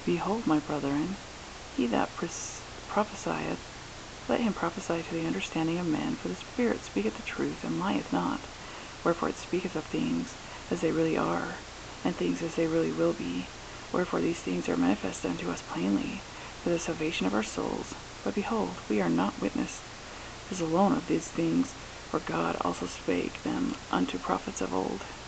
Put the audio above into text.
Behold, my brethren, he that prophesieth, let him prophesy to the understanding of men, for the Spirit speaketh the truth, and lieth not. Wherefore it speaketh of things as they really are, and things as they really will be. Wherefore these things are manifested unto us plainly, for the salvation of our souls. But behold, we are not witnesses alone of these things, for God also spake them unto prophets of old.